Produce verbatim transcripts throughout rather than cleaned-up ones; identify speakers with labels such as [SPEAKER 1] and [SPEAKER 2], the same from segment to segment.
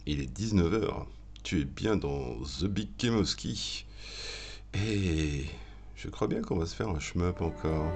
[SPEAKER 1] Il est dix-neuf heures. Tu es bien dans The Big Kemoski. Et je crois bien qu'on va se faire un shmup encore.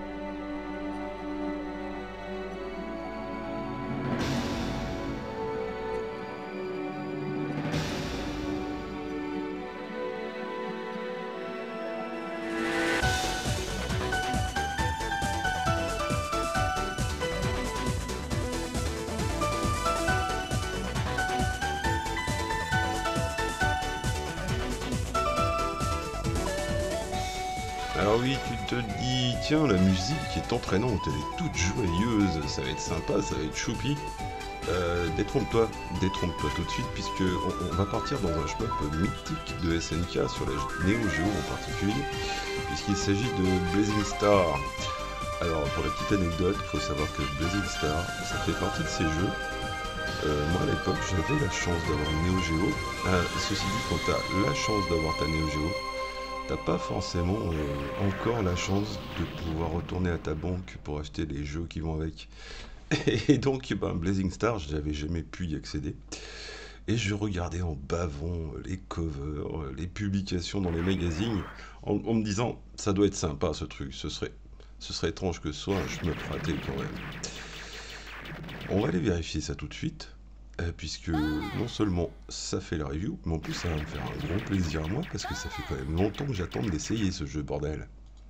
[SPEAKER 1] Alors oui, tu te dis, tiens, la musique est entraînante, elle est toute joyeuse, ça va être sympa, ça va être choupi. Euh, détrompe-toi, détrompe-toi tout de suite, puisque on, on va partir dans un shmup mythique de S N K, sur la Neo Geo en particulier, puisqu'il s'agit de Blazing Star. Alors, pour la petite anecdote, il faut savoir que Blazing Star, ça fait partie de ces jeux. Euh, moi, à l'époque, j'avais la chance d'avoir une Neo Geo. Ah, ceci dit, quand tu as la chance d'avoir ta Neo Geo, t'as pas forcément euh, encore la chance de pouvoir retourner à ta banque pour acheter les jeux qui vont avec. Et donc, ben, Blazing Star, j'avais jamais pu y accéder. Et je regardais en bavant les covers, les publications dans les magazines, en, en me disant, ça doit être sympa ce truc, ce serait, ce serait étrange que ce soit un shmup raté quand même. On va aller vérifier ça tout de suite. Euh, puisque non seulement ça fait la review, mais en plus ça va me faire un grand plaisir à moi, parce que ça fait quand même longtemps que j'attends d'essayer ce jeu, bordel.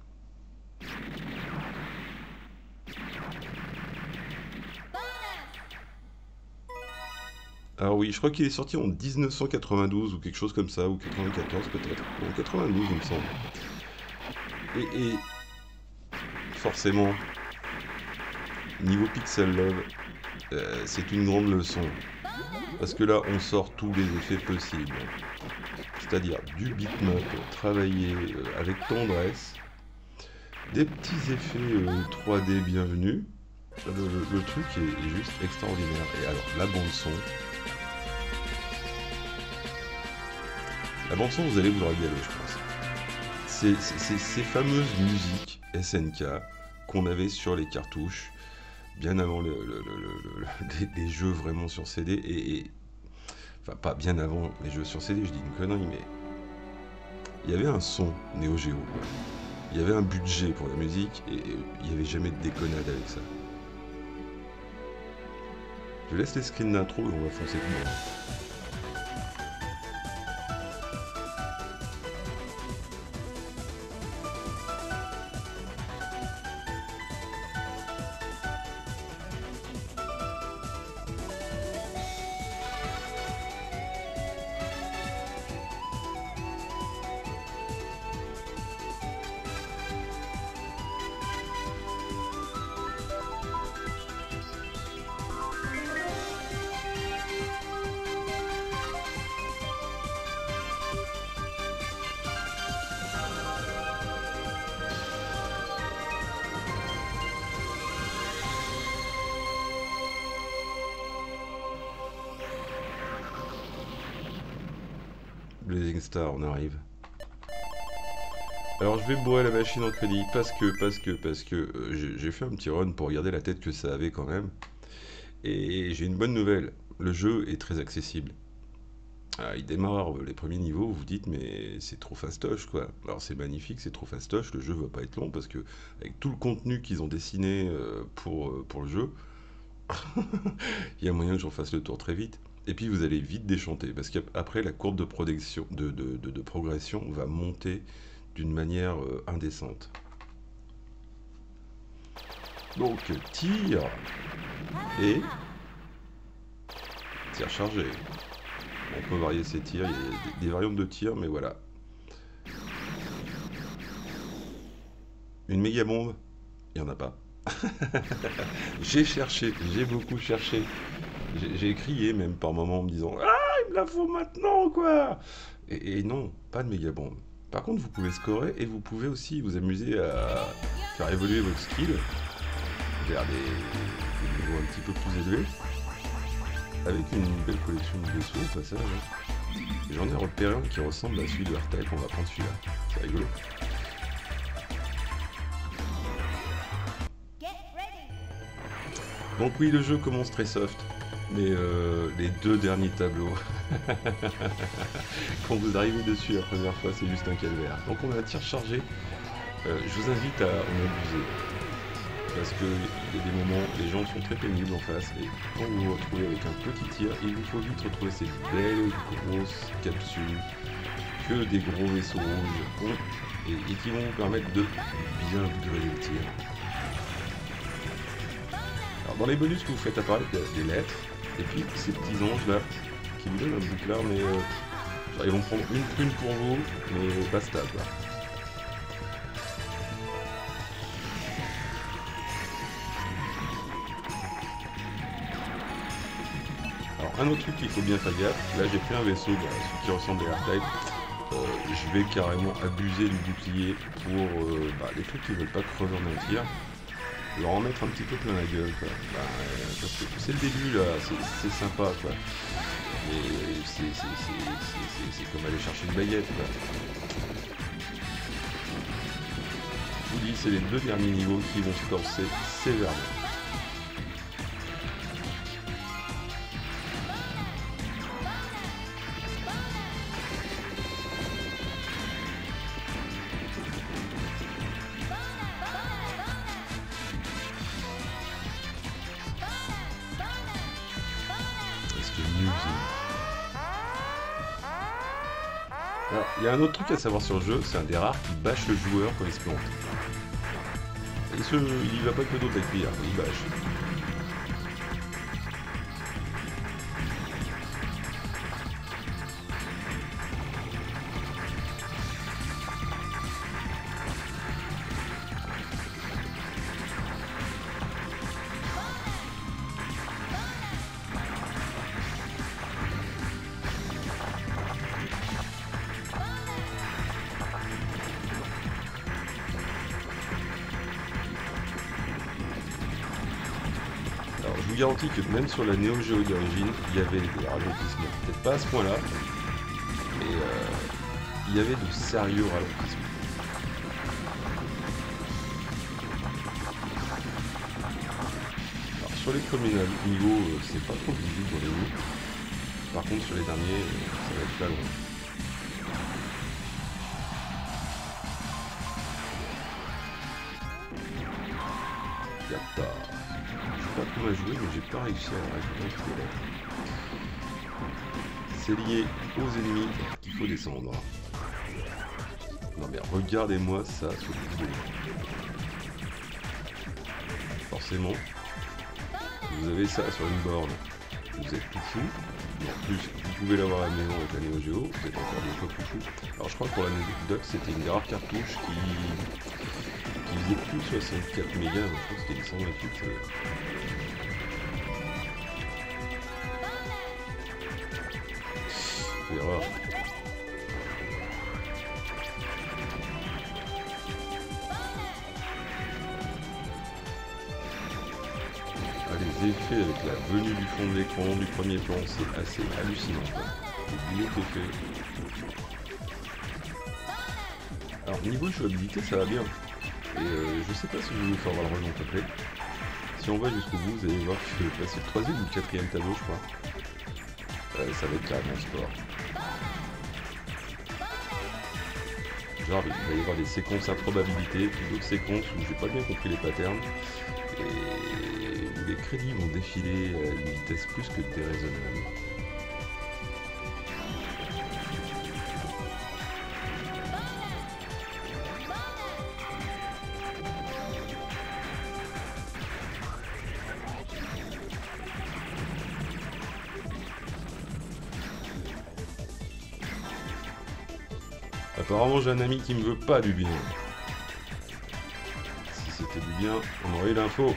[SPEAKER 1] Alors oui, je crois qu'il est sorti en dix-neuf cent quatre-vingt-douze, ou quelque chose comme ça, ou quatre-vingt-quatorze peut-être. En quatre-vingt-douze, il me semble. Et, et forcément, niveau Pixel Love, euh, c'est une grande leçon. Parce que là, on sort tous les effets possibles. C'est-à-dire du beatmap travaillé euh, avec tendresse, des petits effets euh, trois D bienvenus. Le, le- le truc est, est juste extraordinaire. Et alors, la bande-son. La bande-son, vous allez vous régaler, je pense. C'est c'est- c'est ces fameuses musiques S N K qu'on avait sur les cartouches, bien avant le- le- le- le- le- les, les jeux vraiment sur C D. Et, et- enfin, pas bien avant les jeux sur C D, je dis une connerie, mais il y avait un son Neo Geo, quoi. Il y avait un budget pour la musique et il n'y avait jamais de déconnade avec ça. Je laisse les screens d'intro et on va foncer dedans. Blazing Star, on arrive. Alors je vais bourrer la machine en crédit parce que, parce que, parce que euh, j'ai j'ai fait un petit run pour regarder la tête que ça avait quand même. Et j'ai une bonne nouvelle, le jeu est très accessible. Ah, il démarre euh, les premiers niveaux, vous vous dites mais c'est trop fastoche quoi. Alors c'est magnifique, c'est trop fastoche, le jeu va pas être long parce que avec tout le contenu qu'ils ont dessiné euh, pour, euh, pour le jeu, il y a moyen que j'en fasse le tour très vite. Et puis vous allez vite déchanter parce qu'après la courbe de, progression- de, de- de- de progression va monter d'une manière euh, indécente. Donc tir et tir chargé. On peut varier ses tirs, il y a des, des variantes de tir, mais voilà. Une méga bombe, il n'y en a pas. J'ai cherché, j'ai beaucoup cherché. J'ai j'ai crié même par moments en me disant ah, il me la faut maintenant quoi. Et, et non, pas de méga bombe. Par contre, vous pouvez scorer et vous pouvez aussi vous amuser à faire évoluer votre skill vers des, des niveaux un petit peu plus élevés, avec une belle collection de vaisseaux au passage. Hein. Et j'en ai repéré un qui ressemble à celui de R-Type, on va prendre celui-là. C'est rigolo. Donc oui, le jeu commence très soft. Mais euh, les deux derniers tableaux, quand vous arrivez dessus la première fois, c'est juste un calvaire. Donc on a un tir chargé. Euh, je vous invite à en abuser. Parce qu'il y a des moments, les gens sont très pénibles en face. Et quand vous vous retrouvez avec un petit tir, il vous faut vite retrouver ces belles grosses capsules que des gros vaisseaux rouges ont et, et qui vont vous permettre de bien upgrader le tir. Alors dans les bonus que vous faites apparaître, il y a des lettres. Et puis ces petits anges là, qui vous donnent un bouclard, mais euh, genre, ils vont prendre une prune pour vous, mais basta quoi. Alors un autre truc qu'il faut bien faire gaffe, là j'ai pris un vaisseau, bah, celui qui ressemble à R-Type, euh, je vais carrément abuser du bouclier pour euh, bah, les trucs qui veulent pas crever en un tir. Leur en mettre un petit peu plein la gueule quoi. Bah, euh, parce que c'est le début là, c'est sympa quoi. Mais c'est comme aller chercher une baguette quoi. Je vous dis, c'est les deux derniers niveaux qui vont se corser sévèrement. Alors, il y a un autre truc à savoir sur le jeu, c'est un des rares qui bâche le joueur quand il se plante. Et ce, il va pas que d'autres avec lui, hein, il bâche. Je vous garantis que même sur la Neo Geo d'origine, il y avait des ralentissements. Peut-être pas à ce point-là, mais euh, il y avait de sérieux ralentissements. Alors sur les premiers niveaux, euh, c'est pas trop visible dans les hauts. Par contre sur les derniers, euh, ça va être pas loin. Yata. Pas qu'on a joué, mais j'ai pas réussi à récupérer. C'est lié aux ennemis qu'il faut descendre. Non mais regardez-moi ça sur le vidéo. Forcément, vous avez ça sur une borne, vous êtes tout fou. Mais en plus, vous pouvez l'avoir à la maison avec la Neo Geo, vous êtes encore deux fois plus fou. Alors je crois que pour l'anecdote, c'était une des rares cartouches qui... qui faisait plus soixante-quatre mégas, je crois que c'était les cent vingt-huit. Euh... Erreur. Ah, les effets avec la venue du fond de l'écran, du premier plan, c'est assez hallucinant. Le boulot qui est fait. Alors niveau jouabilité, ça va bien. Et euh, je sais pas si je vais vous faire voir le run complet. Si on va jusqu'au bout, vous allez voir que je vais passer le troisième ou le quatrième tableau, je crois. Euh, ça va être carrément sport. Genre, il va y avoir des séquences à probabilité, puis d'autres séquences où j'ai pas bien compris les patterns, et où les crédits vont défiler à une vitesse plus que déraisonnable. Apparemment j'ai un ami qui me veut pas du bien. Si c'était du bien, on aurait eu l'info.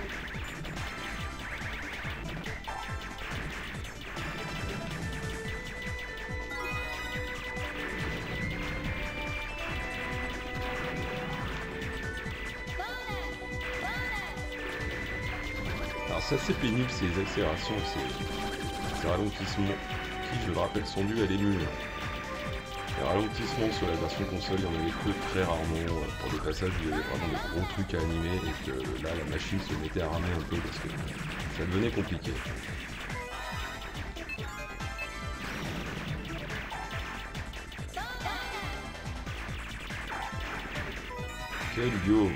[SPEAKER 1] Alors c'est assez pénible ces accélérations, ces, ces ralentissements qui, je le rappelle, sont dus à l'émule. Les ralentissements sur la version console, il y en avait que très rarement pour des passages où il y avait vraiment des gros trucs à animer et que là la machine se mettait à ramer un peu parce que ça devenait compliqué. Let's go.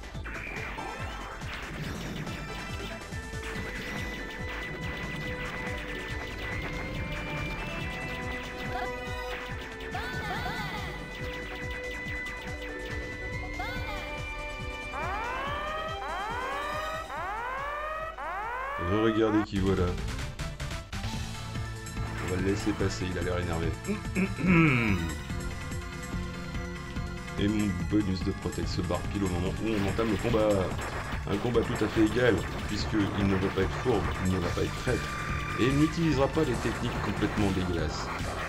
[SPEAKER 1] Regardez qui voilà. On va le laisser passer, il a l'air énervé. Et mon bonus de protect se barre pile au moment où on entame le combat. Un combat tout à fait égal, puisqu'il ne va pas être fourbe, il ne va pas être traître. Et il n'utilisera pas les techniques complètement dégueulasses.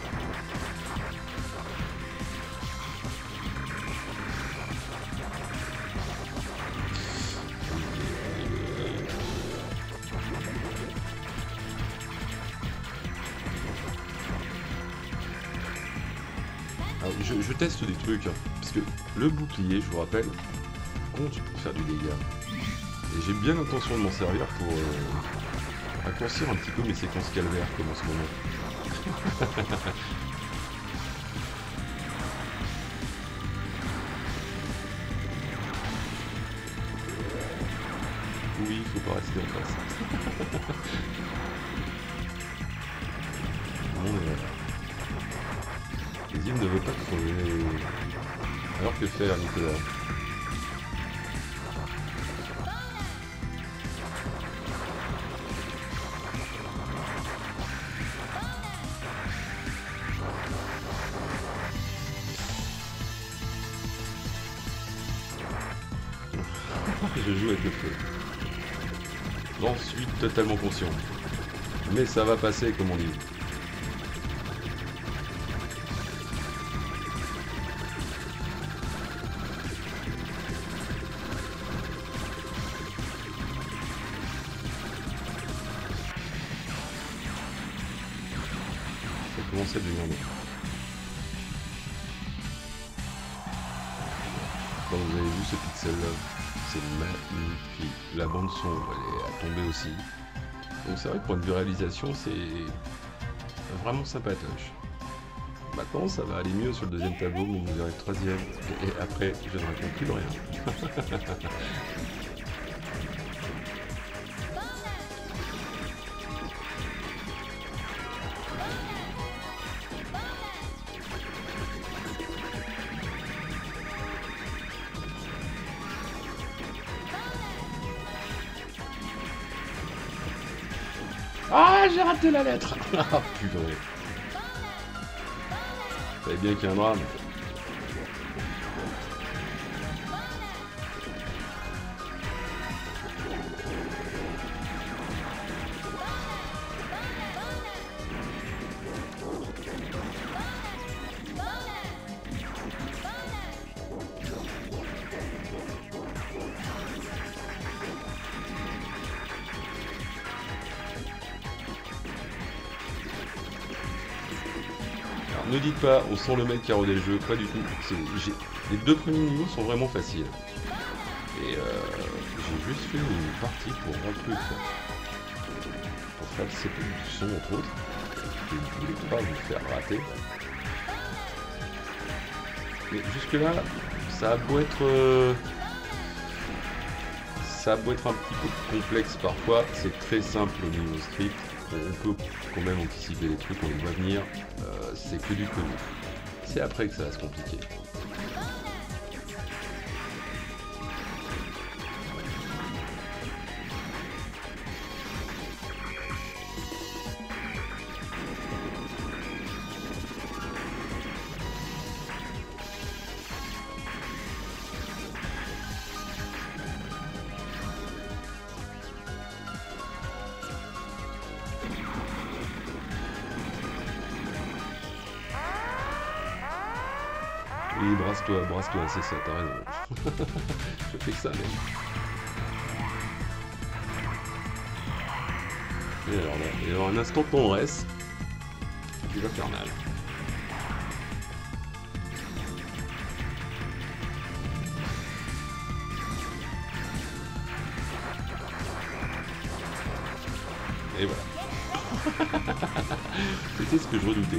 [SPEAKER 1] Alors, je, je teste des trucs, hein, parce que le bouclier, je vous rappelle, compte faire du dégât. Et j'ai bien l'intention de m'en servir pour euh, raccourcir un petit peu mes séquences calvaires comme en ce moment. Oui, il faut pas rester en face. Bon, voilà. Zim ne veut pas crever. Alors que faire, Nicolas? Je joue avec le feu. J'en suis totalement conscient. Mais ça va passer, comme on dit. Ça du monde. Bon, vous avez vu ce pixel là, c'est magnifique. La bande son, elle est à tomber aussi. Donc c'est vrai que pour une vue réalisation, c'est vraiment sympatoche. Maintenant, ça va aller mieux sur le deuxième tableau, mais vous verrez le troisième. Et après, je ne raconte plus rien. Ah, j'ai raté la lettre. Ah, putain. Vous savez bien qu'il y a un drame. Ne dites pas, on sent le mec qui a rodé le jeu, pas du tout. Les deux premiers niveaux sont vraiment faciles. Et euh, j'ai juste fait une partie pour rentrer le son. Pour faire le C P U du son entre autres. Je ne voulais pas vous faire rater. Mais jusque là, ça a beau être... Euh, ça a beau être un petit peu complexe parfois, c'est très simple au niveau script. On peut quand même anticiper les trucs, on les voit venir, euh, c'est que du connu. C'est après que ça va se compliquer. Oui, brasse-toi, brasse-toi, c'est ça, t'as raison. Je fais que ça, même. Et alors là, et alors un instant qu'on reste, qui va faire mal. Et voilà. C'était ce que je redoutais.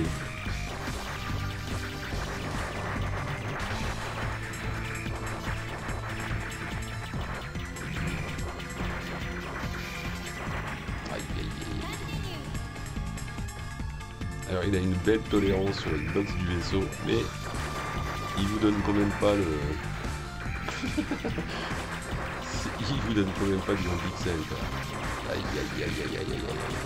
[SPEAKER 1] Alors il a une belle tolérance sur les box du vaisseau, mais il vous donne quand même pas le... il vous donne quand même pas du un pixel quoi. Aïe aïe aïe aïe aïe aïe aïe.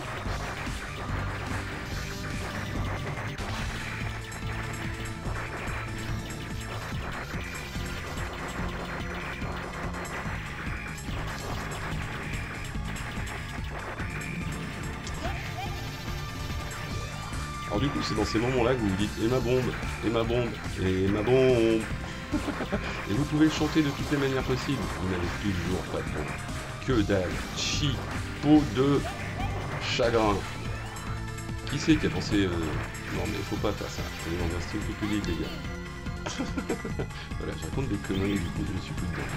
[SPEAKER 1] Alors du coup c'est dans ces moments là que vous vous dites et ma bombe, et ma bombe, et ma bombe. Et vous pouvez le chanter de toutes les manières possibles, vous n'avez toujours pas de bombe. Que dalle, chi, peau de chagrin. Qui c'est qui a pensé euh... non mais faut pas faire ça, on est dans un style public les gars. Voilà, je raconte des conneries du coup je suis plus dedans.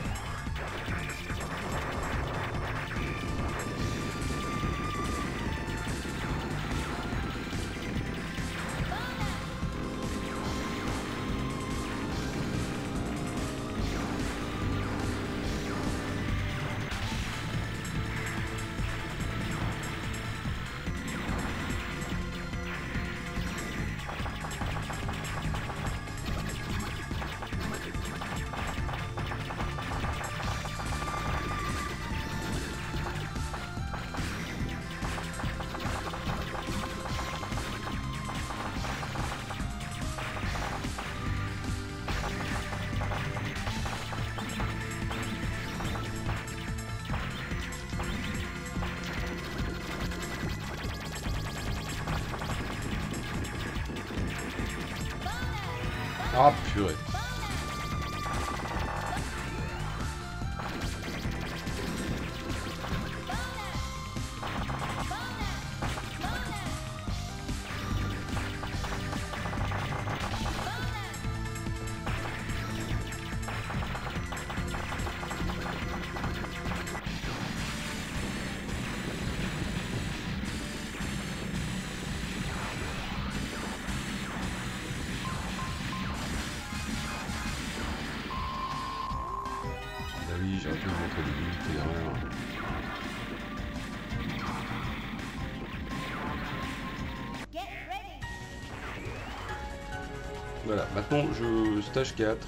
[SPEAKER 1] Ah purée. Oui, j'ai un peu montré des unités d'erreur. Voilà, maintenant je stage quatre.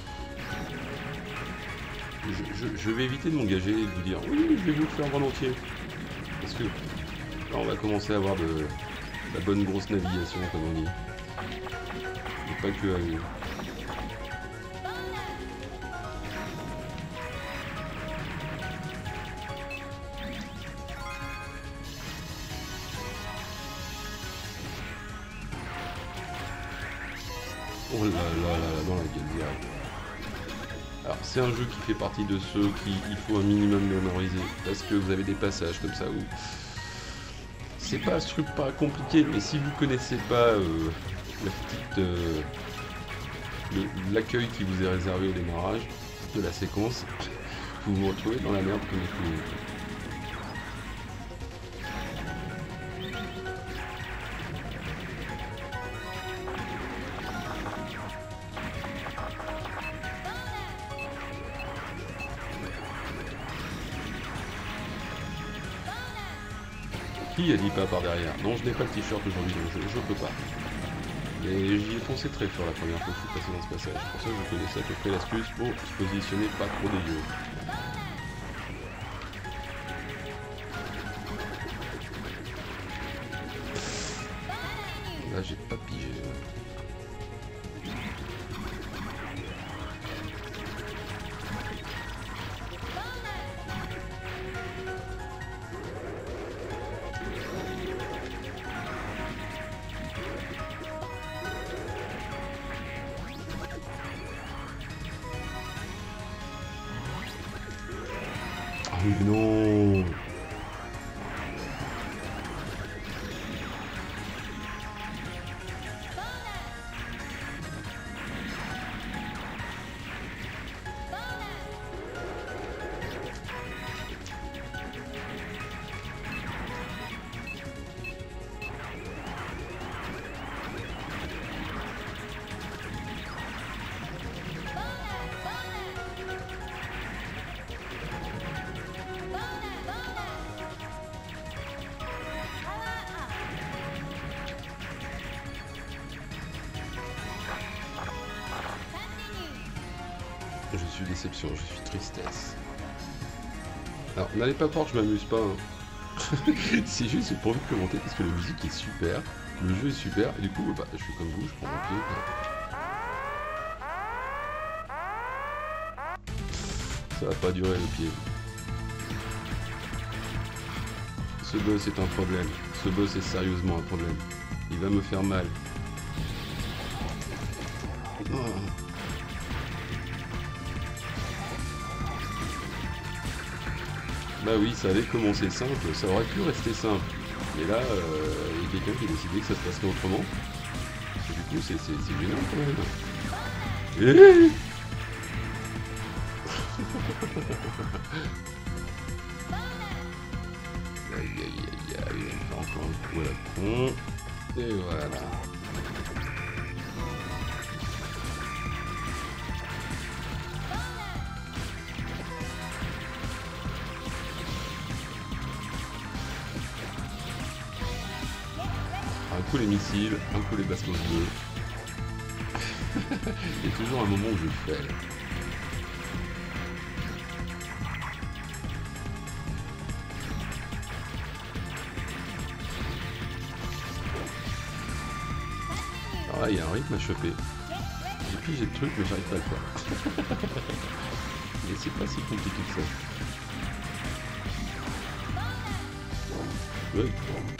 [SPEAKER 1] Je, je, je vais éviter de m'engager et de vous dire oui, je vais vous le faire volontiers. Parce que là on va commencer à avoir de la bonne grosse navigation comme on dit. Et pas que à vous. Oh là là là, dans la gueule direct. Alors c'est un jeu qui fait partie de ceux qui il faut un minimum mémoriser parce que vous avez des passages comme ça où c'est pas ce truc pas compliqué, mais si vous connaissez pas euh, la petite euh, l'accueil qui vous est réservé au démarrage de la séquence, vous vous retrouvez dans la merde comme tout le monde. Qui a dit pas par derrière? Non, je n'ai pas de t-shirt aujourd'hui, donc je, je peux pas. Mais j'y ai pensé très fort la première fois que je suis passé dans ce passage. Pour ça, je connaissais à peu près l'astuce pour se positionner pas trop dégueu. Là, j'ai pas pigé. Mais non. déception, je suis tristesse. Alors, n'allez pas croire que je m'amuse pas. Hein. C'est juste pour vous commenter parce que la musique est super, le jeu est super, et du coup, bah, je suis comme vous, je prends mon pied. Ça va pas durer le pied. Ce boss est un problème. Ce boss est sérieusement un problème. Il va me faire mal. Oh. Bah oui, ça avait commencé simple, ça aurait pu rester simple. Mais là, euh, il y a quelqu'un qui a décidé que ça se passerait autrement. Et du coup, c'est gênant quand même. Et... Aïe aïe aïe aïe, il fait encore un coup à la con. Et voilà. Un coup les missiles, un coup les bastos bleus. Il y a toujours un moment où je fais. Alors là, il y a un rythme à choper. J'ai pigé le truc, mais j'arrive pas à le faire. Et c'est pas si compliqué que ça. Ouais.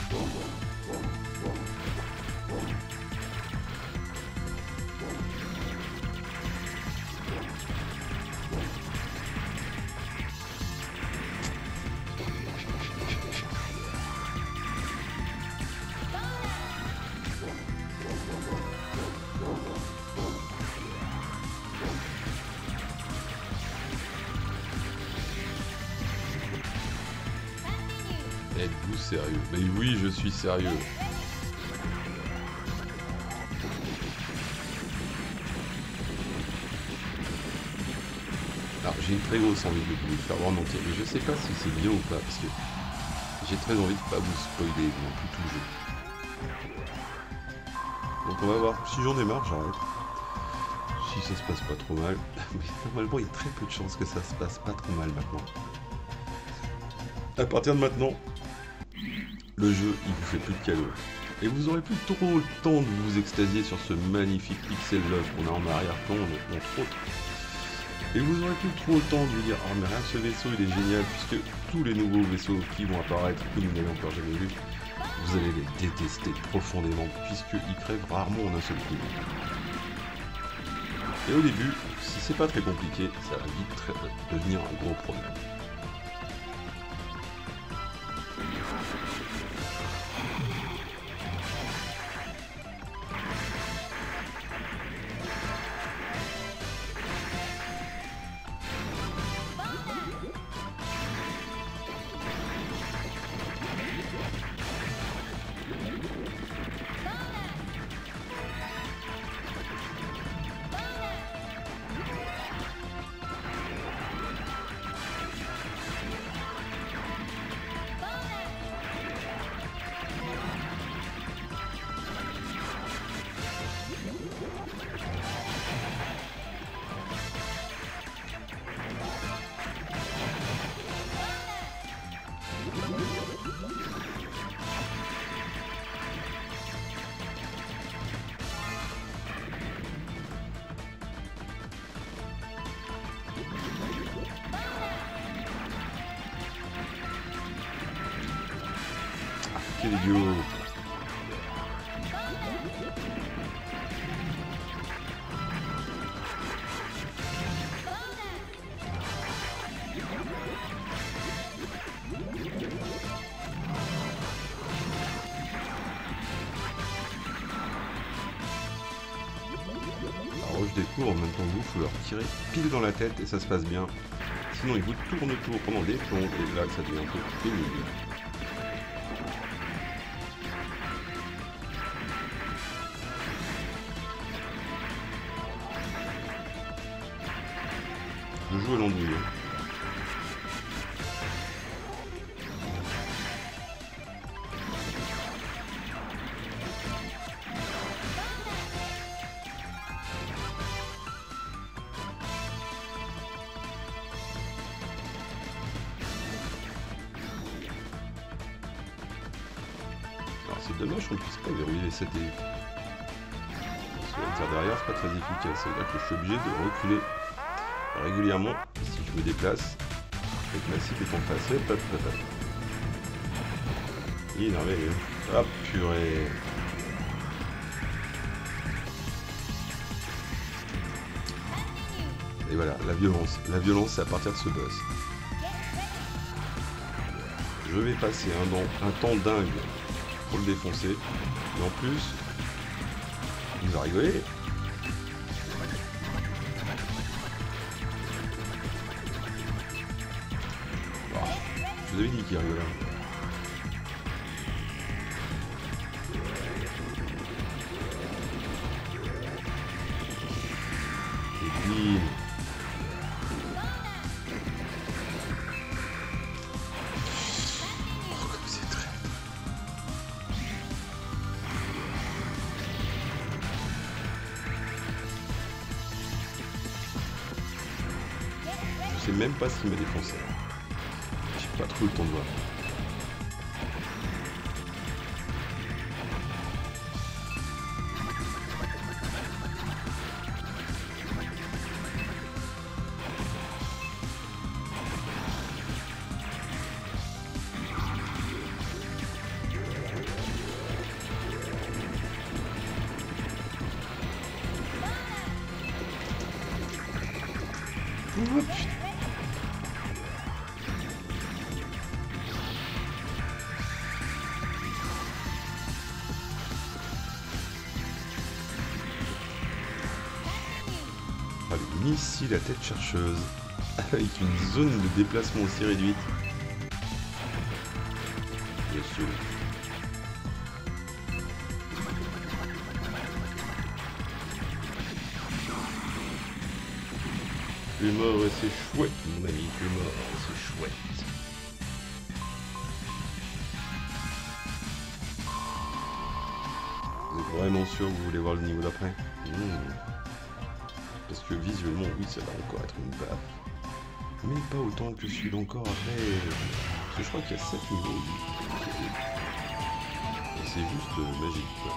[SPEAKER 1] Êtes-vous sérieux? Mais oui, je suis sérieux. Alors, j'ai une très grosse envie de vous le faire voir en entier, mais je sais pas si c'est bien ou pas, parce que j'ai très envie de pas vous spoiler non plus tout le jeu. Donc on va voir. Si j'en ai marre, j'arrête. Si ça se passe pas trop mal. Mais normalement, il y a très peu de chances que ça se passe pas trop mal maintenant. À partir de maintenant, le jeu, il vous fait plus de cadeaux. Et vous aurez plus trop le temps de vous extasier sur ce magnifique pixel love qu'on a en arrière-plan, entre autres. Et vous aurez plus trop le temps de vous dire « Oh mais rien, ce vaisseau il est génial » puisque tous les nouveaux vaisseaux qui vont apparaître, que vous n'avez encore jamais vus, vous allez les détester profondément puisqu'ils crèvent rarement en un seul coup. Et au début, si c'est pas très compliqué, ça va vite très, devenir un gros problème. Quel idiot. Alors je découvre en même temps que vous, il faut leur tirer pile dans la tête et ça se passe bien. Sinon ils vous tournent autour pendant des plombs et là ça devient un peu pénible. Je joue à l'andouille. C'est dommage qu'on puisse pas verrouiller cette et... Parce que le tir derrière, c'est pas très efficace. Ça veut dire que je suis obligé de reculer régulièrement si je me déplace. Et que ma cible est en face. Hop, hop, hop, hop. Énervé. Hop, purée. Et voilà, la violence. La violence, c'est à partir de ce boss. Je vais passer un, don, un temps dingue pour le défoncer. Et en plus, il va rigoler. Oh, je vous avais dit qu'il rigolait. Et puis... Je sais même pas ce qu'il m'a défoncé. J'ai pas trop le temps de voir. Oh, putain. Ah, le missile à tête chercheuse avec une zone de déplacement aussi réduite. Bien sûr. Plus mort et c'est chouette, mon ami, plus mort et c'est chouette. Vous êtes vraiment sûr que vous voulez voir le niveau d'après? mmh. Parce que visuellement, oui, ça va encore être une baffe. Mais pas autant que celui d'encore après. Parce que je crois qu'il y a sept niveaux. Et c'est juste euh, magique, quoi.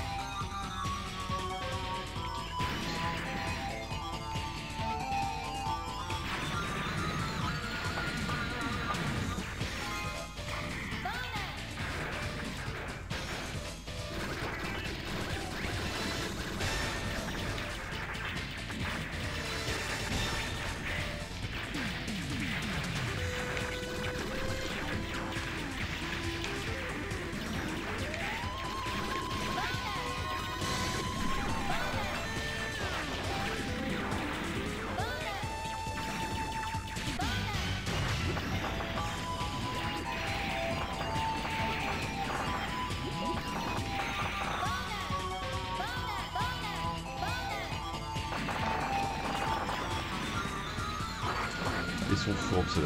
[SPEAKER 1] Ils sont fourbes, ceux-là.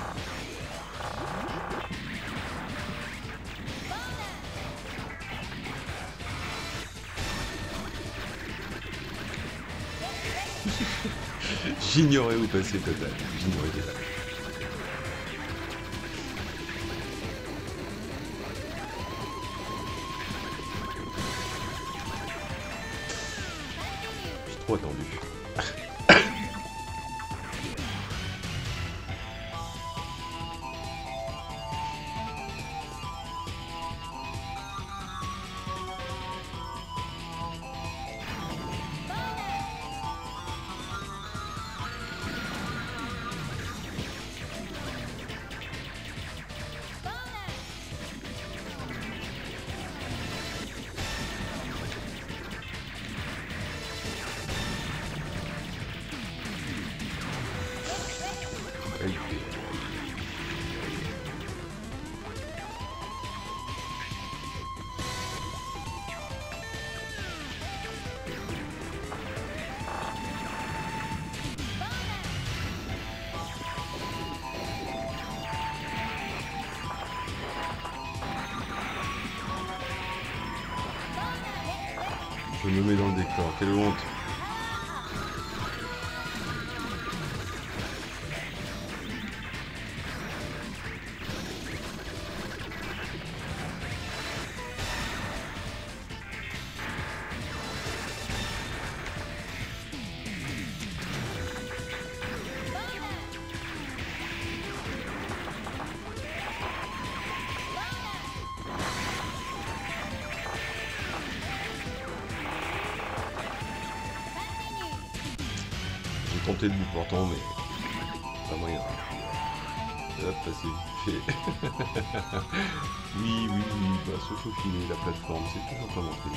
[SPEAKER 1] J'ignorais où passer total. J'ignorais total. J'ai trop attendu. Je me mets dans le décor, quelle honte. remonter le bout pourtant, mais pas moyen. Hop, passer vite fait. oui, oui, oui, bah, se faufiner, la plateforme, c'est toujours pas montré.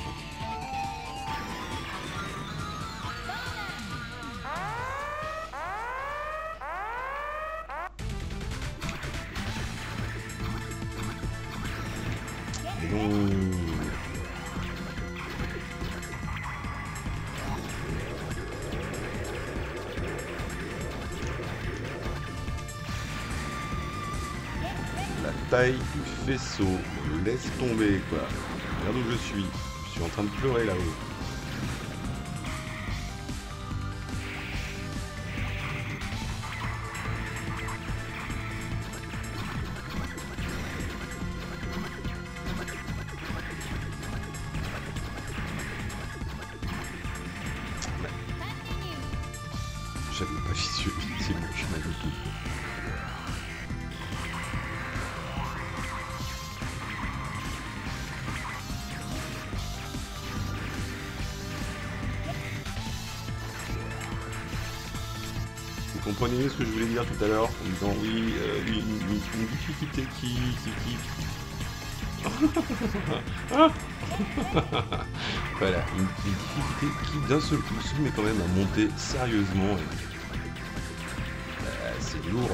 [SPEAKER 1] Et donc... taille du faisceau, laisse tomber quoi. Regarde où je suis, je suis en train de pleurer là-haut. J'avais pas visualisé mon chemin du tout. Vous comprenez ce que je voulais dire tout à l'heure en disant oui, euh, une, une, une difficulté qui... qui, qui... voilà, une, une difficulté qui d'un seul coup se met quand même à monter sérieusement. Et... bah, c'est lourd.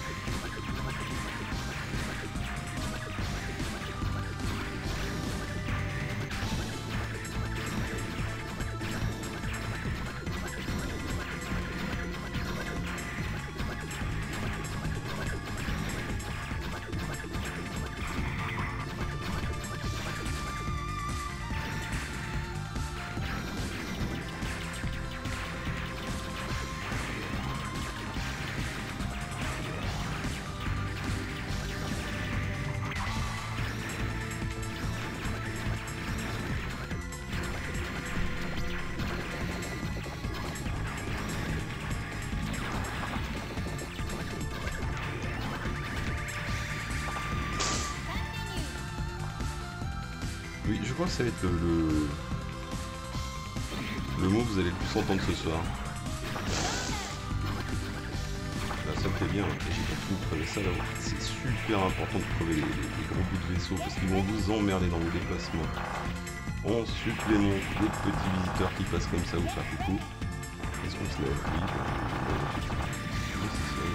[SPEAKER 1] Oui, je crois que ça va être le... le mot que vous allez le plus entendre ce soir. Là, ça me fait bien, j'ai pas tout crever ça là-haut. C'est super important de crever les, les, les gros bouts de vaisseau parce qu'ils vont vous emmerder dans vos déplacements. En supplément des petits visiteurs qui passent comme ça vous faire coucou. Est-ce qu'on se lève? Oui, bah, oui, c'est ça.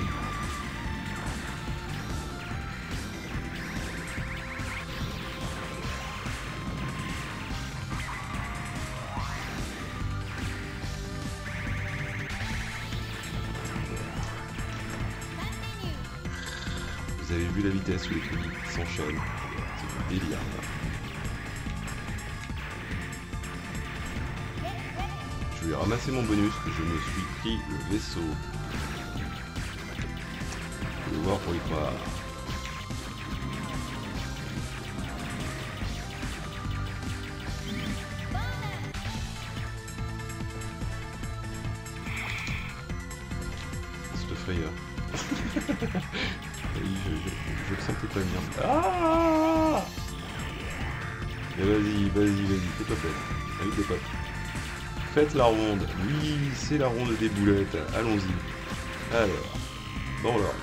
[SPEAKER 1] Vous avez vu la vitesse où les trucs s'enchaînent, c'est du délire. Je vais ramasser mon bonus, je me suis pris le vaisseau. Je vais voir pour y croire. Cette frayeur. Oui, je, je, je le sentais pas bien. Ah! Et vas-y, vas-y, vas-y, fais-toi plaisir. Avec des potes. Faites la ronde. Oui, c'est la ronde des boulettes. Allons-y. Alors, dans l'ordre.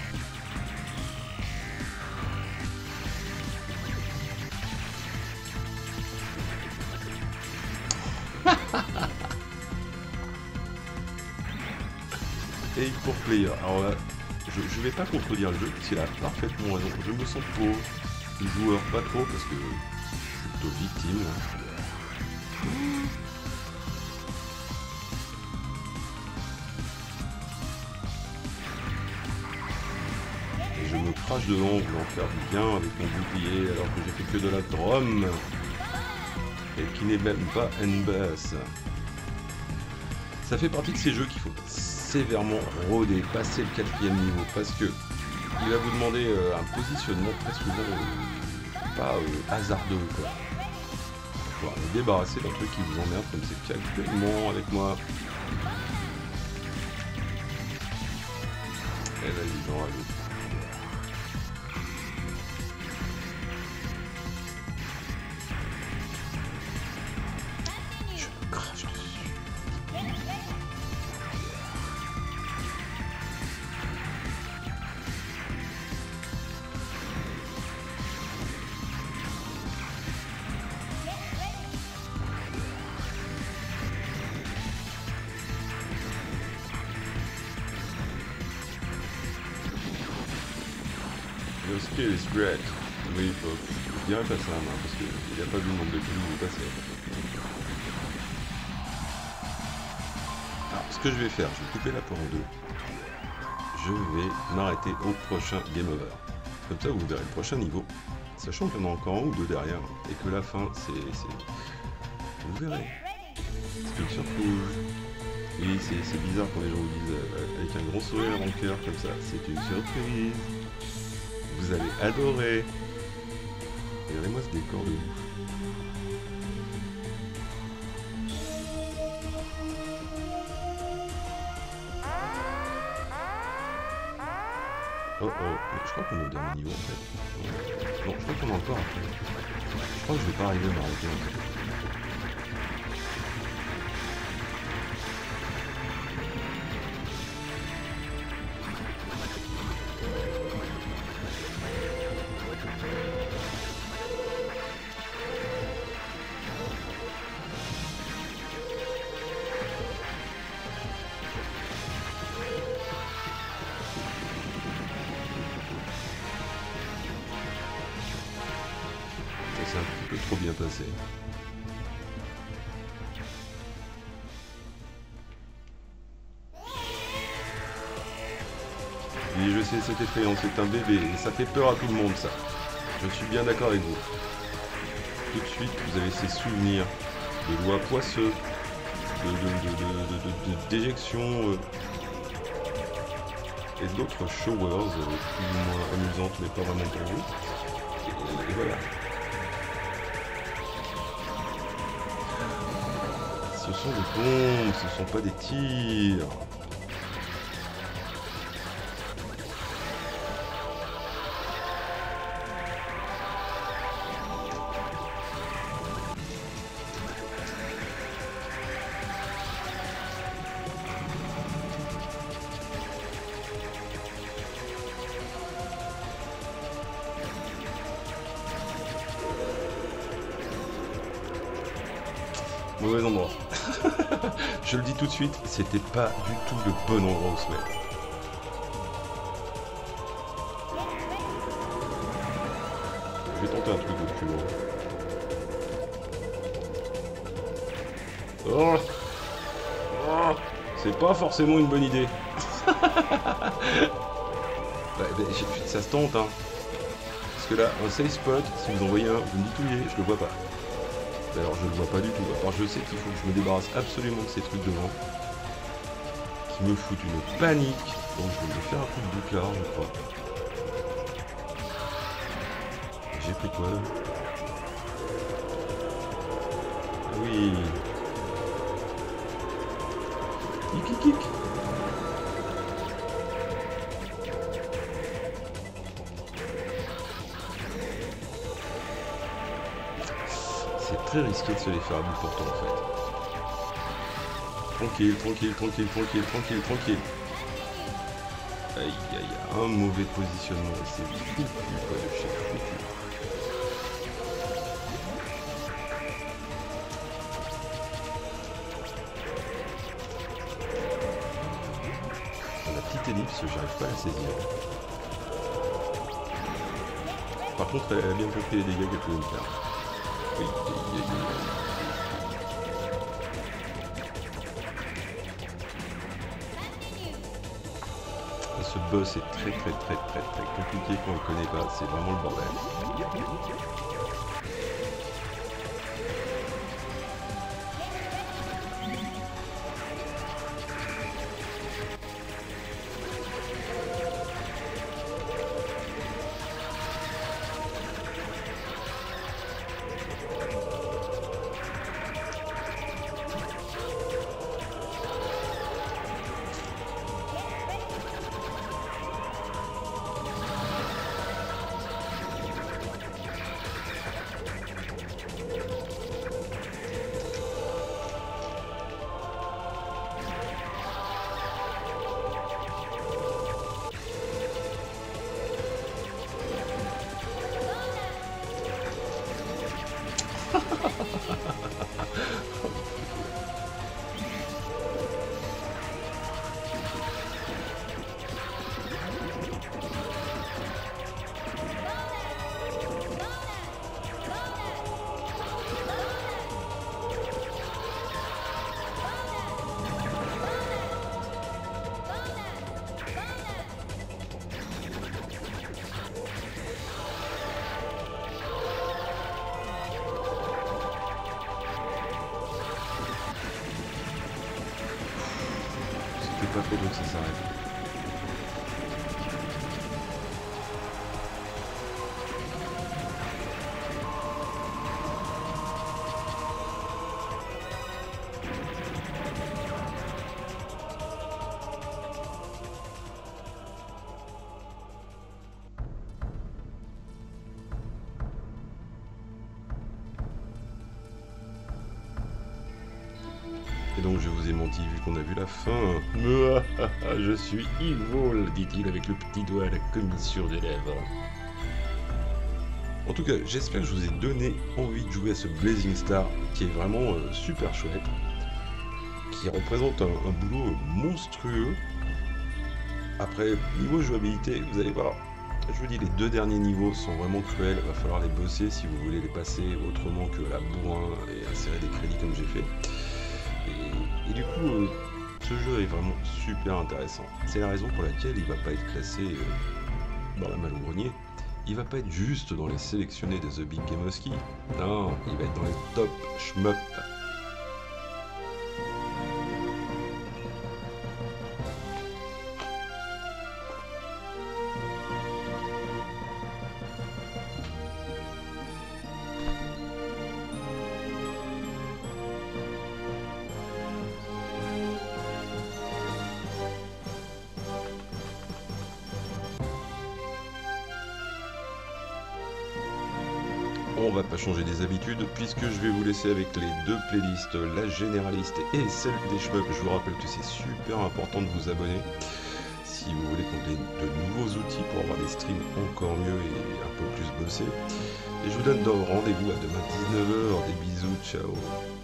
[SPEAKER 1] Et pour player. Alors là, je, je vais pas contredire le jeu, parce qu'il a parfaitement raison. Je me sens pauvre. Le joueur pas trop, parce que je suis plutôt victime. Là. Et je me crache dedans, voulant faire du bien avec mon bouclier, alors que j'ai fait que de la drum. Et qui n'est même pas une basse. Ça fait partie de ces jeux qu'il faut sévèrement rôder, passer le quatrième niveau, parce que il va vous demander euh, un positionnement très souvent euh, pas euh, hasardeux, quoi. Pour pouvoir me débarrasser d'un truc qui vous emmerde, comme c'est le cas actuellement avec moi. Et vas-y, j'en rajoute. Je me crache dessus. Your skill is great. Oui, faut, je dirais pas ça, hein, parce qu'il n'a pas vu le nombre de kills où il est passé. Alors, ce que je vais faire, je vais couper la poire en deux. Je vais m'arrêter au prochain game over. Comme ça, vous verrez le prochain niveau. Sachant qu'il y en a encore un ou deux derrière. Et que la fin, c'est... Vous verrez. C'est une surprise. Oui, c'est bizarre quand les gens vous disent euh, avec un gros sourire dans le cœur comme ça. C'est une surprise. Vous allez adorer. Regardez-moi ce décor de ouf. Oh oh, je crois qu'on est au dernier niveau en fait. Non, je crois qu'on a encore après. Je crois que je vais pas arriver à m'arrêter en fait. C'est un petit peu trop bien passé. Oui, je sais, c'est effrayant, c'est un bébé, et ça fait peur à tout le monde, ça. Je suis bien d'accord avec vous. Tout de suite, vous avez ces souvenirs de doigts poisseux, de, de, de, de, de, de déjections, euh, et d'autres showers, euh, plus ou moins amusantes, mais pas vraiment pour vous. Et, et voilà. Ce sont des bombes, ce sont pas des tirs. Mauvais endroit. Je le dis tout de suite, c'était pas du tout le bon endroit où se mettre. Je vais tenter un truc de plus haut. Oh, oh, c'est pas forcément une bonne idée. bah, bah, ça se tente, hein. Parce que là, un safe spot, si vous en voyez un, vous me dites oui, je le vois pas. Alors je le vois pas du tout, alors je sais qu'il faut que je me débarrasse absolument de ces trucs devant qui me foutent une panique, donc je vais me faire un coup de bouclard je crois. J'ai pris quoi là? Ah oui. Kik kik. C'est très risqué de se les faire à bout pourtant en fait. Tranquille, tranquille, tranquille, tranquille, tranquille, tranquille. Aïe aïe aïe, un mauvais positionnement, c'est foutu quoi de chez foutu. La petite ellipse, j'arrive pas à la saisir. Par contre, elle a bien compris les dégâts qu'elle pouvait me faire. Oui, oui, oui, oui. Et ce boss est très très très très très compliqué quand on le connaît pas, c'est vraiment le bordel. pas trop donc ça s'arrête. Et donc je vous ai menti vu qu'on a vu la fin. Je suis evil, dit-il avec le petit doigt à la commissure des lèvres. En tout cas, j'espère que je vous ai donné envie de jouer à ce Blazing Star, qui est vraiment euh, super chouette, qui représente un, un boulot monstrueux. Après, niveau jouabilité, vous allez voir, je vous dis, les deux derniers niveaux sont vraiment cruels, il va falloir les bosser si vous voulez les passer autrement que la bourrin et insérer des crédits comme j'ai fait. Et, et du coup, euh, ce jeu est vraiment super intéressant. C'est la raison pour laquelle il va pas être classé euh, dans la malle au grenier. Il va pas être juste dans les sélectionnés de The Big Gameowski. Non, il va être dans les top shmup. On va pas changer des habitudes puisque je vais vous laisser avec les deux playlists, la généraliste et celle des shmups. Je vous rappelle que c'est super important de vous abonner si vous voulez qu'on ait de nouveaux outils pour avoir des streams encore mieux et un peu plus bossés. Et je vous donne rendez-vous à demain dix-neuf heures. Des bisous, ciao.